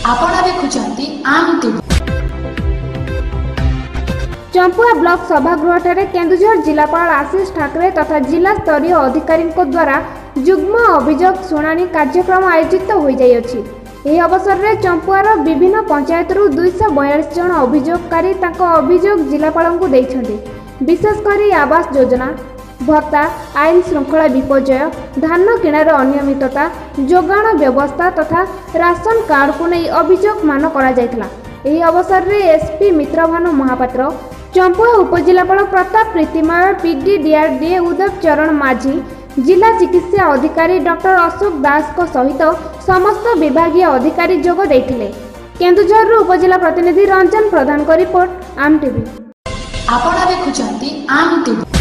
आपण देखुचंती आम TV. Champua block सभागृह ठारे केन्दुझर जिलापाल आशीष ठाकरे तथा जिला स्तरीय अधिकारी द्वारा जुग्म अभियोग शुणाणी कार्यक्रम आयोजित हो जाइछि। यह अवसर में चंपुआर विभिन्न पंचायत 242 जन अभियोगकारी अभियोग जिलापाल को देइछन्ति। विशेषकर आवास योजना भत्ता, आईन श्रृंखला विपर्यय, धान किणार अनियमितता, जोगाण व्यवस्था तथा राशन कार्ड को नहीं अभियोग मान करा जायथिला। एही अवसर में एसपी मित्रभानु महापात्र, चंपुआ उपजिलापाल प्रताप प्रीतिमय, पीडीडीआरडीए उदय चरण माझी, जिला चिकित्सा अधिकारी डॉक्टर अशोक दास को सहित समस्त विभागीय अधिकारी जोग देइथिले। केन्दुझर उपजिला प्रतिनिधि रंजन प्रधान को रिपोर्ट आम टीवी। आपण देखुचंती आम टीवी।